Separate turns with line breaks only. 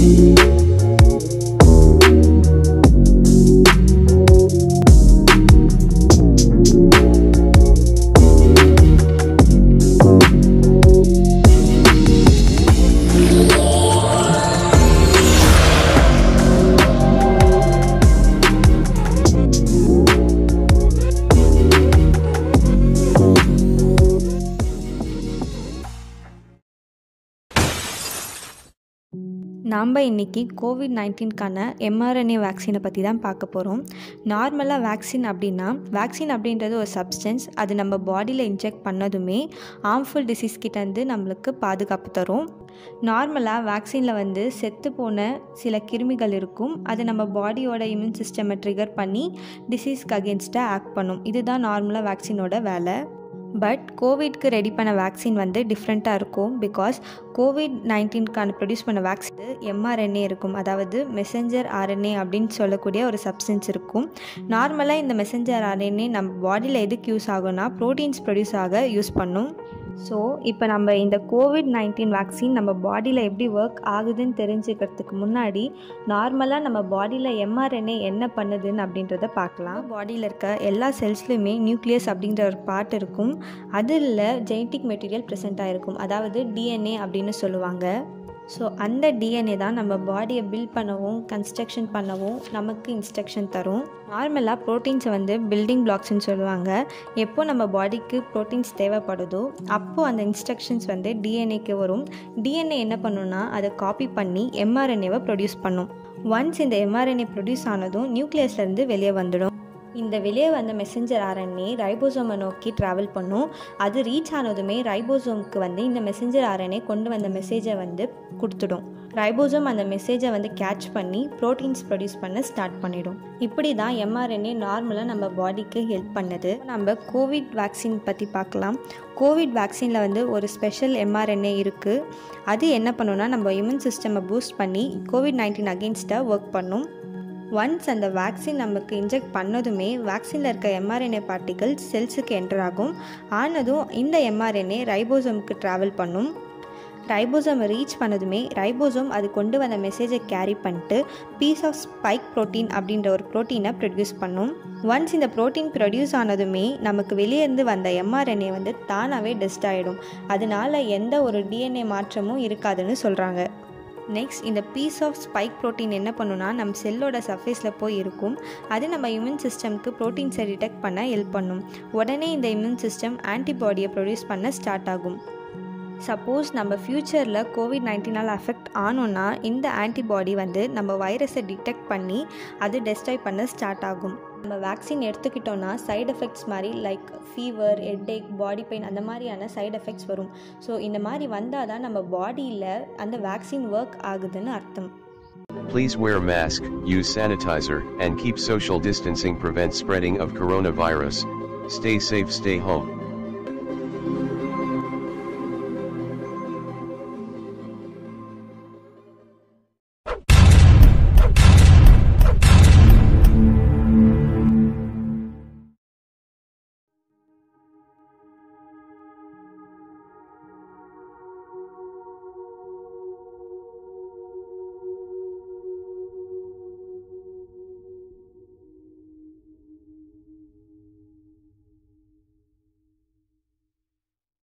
நாம் இன்றைக்கி கோவிட்-19க்கான mRNA வேக்சினை பற்றி தான் பார்க்க போகிறோம். நார்மலாக வேக்சின் அப்படின்றது ஒரு சப்ஸ்டன்ஸ். அது நம்ம பாடியில் இன்ஜெக்ட் பண்ணதுமே ஹார்ம்ஃபுல் டிசீஸ் கிட்டேருந்து நம்மளுக்கு பாதுகாப்பு தரும். நார்மலாக வேக்சினில் செத்து போன சில கிருமிகள் இருக்கும். அது நம்ம பாடியோட இம்யூன் சிஸ்டமை ட்ரிகர் பண்ணி டிசீஸ்க்கு அகேன்ஸ்டாக ஆக்ட் பண்ணும். இதுதான் நார்மலாக வேக்சினோட வேலை. பட் கோவிட்க்கு ரெடி பண்ண வேக்சின் டிஃப்ரெண்ட்டாக இருக்கும். பிகாஸ் கோவிட்-19க்கான ப்ரொடியூஸ் பண்ண வேக்சின் mRNA இருக்கும். அதாவது மெசஞ்சர் RNA அப்படின்னு சொல்லக்கூடிய ஒரு சப்ஸ்டன்ஸ் இருக்கும். நார்மலாக இந்த மெசஞ்சர் RNA நம்ம பாடியில் எதுக்கு யூஸ் ஆகும்னா ப்ரோட்டீன்ஸ் ப்ரொடியூஸ் ஆக யூஸ் பண்ணும். ஸோ இப்போ நம்ம இந்த கோவிட்-19 வேக்சின் நம்ம பாடியில் எப்படி ஒர்க் ஆகுதுன்னு தெரிஞ்சுக்கிறதுக்கு முன்னாடி நார்மலாக நம்ம பாடியில் mRNA என்ன பண்ணுதுன்னு அப்படின்றத பார்க்கலாம். பாடியில் இருக்க எல்லா செல்ஸ்லையுமே நியூக்ளியஸ் அப்படின்ற ஒரு பார்ட் இருக்கும். அதில் ஜெனட்டிக் மெட்டீரியல் ப்ரெசென்ட் ஆகிருக்கும். அதாவது DNA அப்படின்னு சொல்லுவாங்க. ஸோ அந்த DNA தான் நம்ம பாடியை பில்ட் பண்ணவும் கன்ஸ்ட்ரக்ஷன் பண்ணவும் நமக்கு இன்ஸ்ட்ரக்ஷன் தரும். நார்மலாக ப்ரோட்டீன்ஸை பில்டிங் பிளாக்ஸ்ன்னு சொல்லுவாங்க. எப்போ நம்ம பாடிக்கு ப்ரோட்டீன்ஸ் தேவைப்படுதோ அப்போது அந்த இன்ஸ்ட்ரக்ஷன்ஸ் DNAக்கு வரும். DNA என்ன பண்ணுன்னா அதை காப்பி பண்ணி mRNAவை ப்ரொடியூஸ் பண்ணும். ஒன்ஸ் இந்த mRNA ப்ரொடியூஸ் ஆனதும் நியூக்ளியஸ்லேருந்து வெளியே வந்துடும். இந்த வெளியே வந்த மெசஞ்சர் RNA ரைபோசோமை நோக்கி ட்ராவல் பண்ணும். அது ரீச் ஆனதுமே ரைபோசோமுக்கு இந்த மெசஞ்சர் RNA கொண்டு வந்த மெசேஜை கொடுத்துடும். ரைபோசோம் அந்த மெசேஜை கேட்ச் பண்ணி ப்ரோட்டீன்ஸ் ப்ரொடியூஸ் பண்ண ஸ்டார்ட் பண்ணிடும். இப்படி தான் mRNA நார்மலாக நம்ம பாடிக்கு ஹெல்ப் பண்ணுது. நம்ம கோவிட் வேக்சின் பற்றி பார்க்கலாம். கோவிட் வேக்சினில் ஒரு ஸ்பெஷல் mRNA இருக்குது. அது என்ன பண்ணுன்னா நம்ம இம்யூன் சிஸ்டமை பூஸ்ட் பண்ணி கோவிட்-19 அகெயின்ஸ்டாக ஒர்க் பண்ணும். ஒன்ஸ் அந்த வேக்சின் நமக்கு இன்ஜெக்ட் பண்ணதுமே வேக்சினில் இருக்க mRNA பார்ட்டிகல்ஸ் செல்ஸுக்கு என்டர் ஆகும். ஆனதும் இந்த mRNA ரைபோசோமுக்கு ட்ராவல் பண்ணும். ரைபோசோமை ரீச் பண்ணதுமே ரைபோசோம் அது கொண்டு வந்த மெசேஜை கேரி பண்ணிட்டு பீஸ் ஆஃப் ஸ்பைக் ப்ரோட்டீன் அப்படின்ற ஒரு ப்ரோட்டீனை ப்ரொடியூஸ் பண்ணும். ஒன்ஸ் இந்த ப்ரோட்டீன் ப்ரொடியூஸ் ஆனதுமே நமக்கு வெளியே இருந்து வந்த mRNA தானாகவே டெஸ்ட் ஆகிடும். அதனால எந்த ஒரு DNA மாற்றமும் இருக்காதுன்னு சொல்கிறாங்க. நெக்ஸ்ட் இந்த பீஸ் ஆஃப் ஸ்பைக் ப்ரோட்டீன் என்ன பண்ணுன்னா நம்ம செல்லோட சர்ஃபேஸில் போய் இருக்கும். அது நம்ம இம்யூன் சிஸ்டம்க்கு ப்ரோட்டீன்ஸை டிடெக்ட் பண்ண ஹெல்ப் பண்ணும். உடனே இந்த இம்யூன் சிஸ்டம் ஆன்டிபாடியை ப்ரொடியூஸ் பண்ண ஸ்டார்ட் ஆகும். சப்போஸ் நம்ம ஃப்யூச்சரில் கோவிட்-19 அஃபெக்ட் ஆனோன்னா இந்த ஆன்டிபாடி நம்ம வைரஸை டிடெக்ட் பண்ணி அது டெஸ்ட்ராய் பண்ண ஸ்டார்ட் ஆகும். நம்ம வேக்சின் எடுத்துக்கிட்டோன்னா சைடு எஃபெக்ட்ஸ் மாதிரி like fever, headache, body pain அந்த மாதிரியான சைடு எஃபெக்ட்ஸ் வரும். ஸோ இந்த மாதிரி வந்தால் தான் நம்ம பாடியில் அந்த வேக்சின் ஒர்க் ஆகுதுன்னு அர்த்தம்.
Please wear mask, use sanitizer, and keep social distancing prevent spreading of coronavirus. Stay safe, stay home.